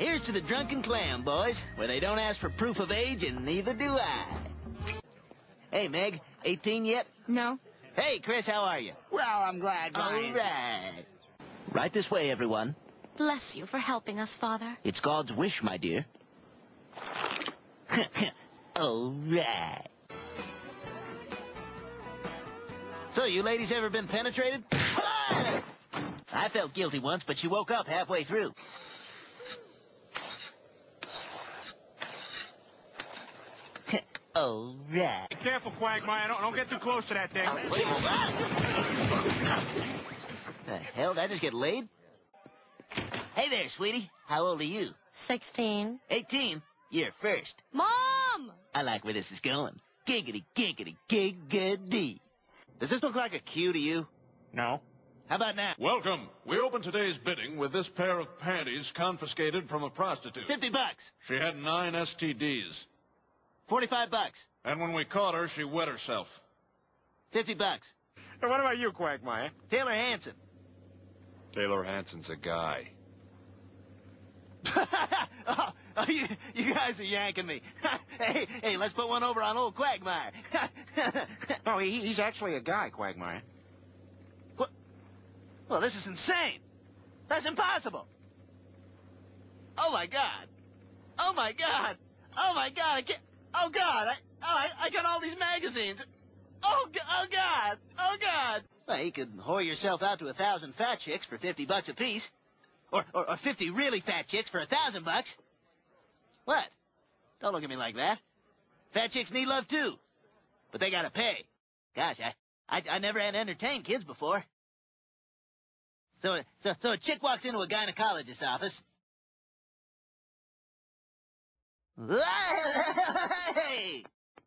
here's to the drunken clam, boys, where they don't ask for proof of age, and neither do I. Hey, Meg, 18 yet? No. Hey, Chris, how are you? Well, I'm glad, Brian. All right. Right this way, everyone. Bless you for helping us, Father. It's God's wish, my dear. All right. So, you ladies ever been penetrated? I felt guilty once, but she woke up halfway through. All right. Be careful, Quagmire. Don't get too close to that thing. The hell, did I just get laid? Hey there, sweetie. How old are you? 16. 18? You're first. Mom! I like where this is going. Giggity, giggity, giggity. Does this look like a cue to you? No. How about now? Welcome. We open today's bidding with this pair of panties confiscated from a prostitute. $50. She had 9 STDs. $45. And when we caught her, she wet herself. $50. Hey, what about you, Quagmire? Taylor Hanson. Taylor Hanson's a guy. oh, you guys are yanking me. hey, let's put one over on old Quagmire. No, he's actually a guy, Quagmire. What? Well, this is insane. That's impossible. Oh, my God. Oh, my God. Oh, my God. I can't... Oh, God. I got all these magazines. Oh, God. Oh, God. Well, you could whore yourself out to 1,000 fat chicks for $50 apiece. Or 50 really fat chicks for $1,000. What? Don't look at me like that. Fat chicks need love, too. But they gotta pay. Gosh, I never had entertained kids before. So a chick walks into a gynecologist's office. Hey!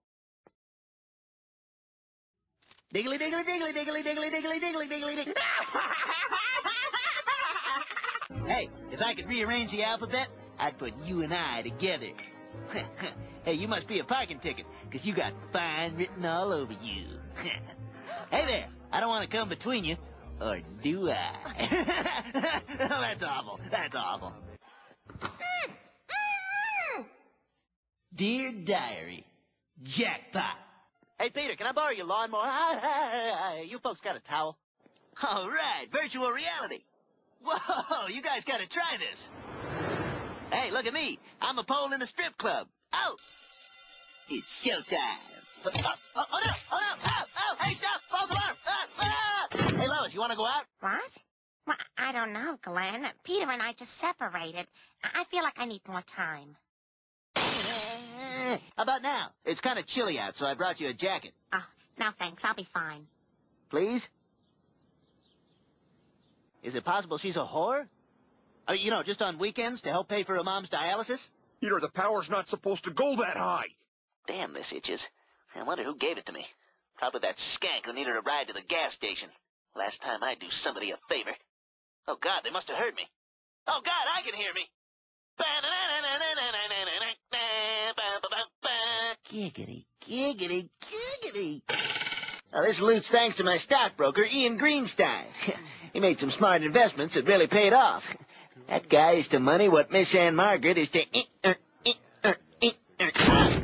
Diggly, diggly, diggly, diggly, diggly, diggly, diggly, diggly, diggly. Hey, if I could rearrange the alphabet, I'd put you and I together. Hey, you must be a parking ticket, because you got fine written all over you. Hey there, I don't want to come between you, or do I? That's awful. That's awful. Dear Diary, jackpot. Hey, Peter, can I borrow your lawnmower? You folks got a towel? All right, virtual reality. Whoa, you guys got to try this. Hey, look at me. I'm a pole in a strip club. Oh, it's showtime. Oh, no, oh, hey, stop, false alarm. Hey, Lois, you want to go out? What? Well, I don't know, Glenn. Peter and I just separated. I feel like I need more time. How about now? It's kind of chilly out, so I brought you a jacket. Oh, no thanks. I'll be fine. Please? Is it possible she's a whore? Just on weekends to help pay for her mom's dialysis? Peter, the power's not supposed to go that high. Damn, this itches. I wonder who gave it to me. Probably that skank who needed a ride to the gas station. Last time I'd do somebody a favor. Oh, God, they must have heard me. Oh, God, I can hear me. Giggity, giggity, giggity. Now, this loot's thanks to my stockbroker, Ian Greenstein. He made some smart investments that really paid off. That guy is to money what Miss Ann Margaret is to...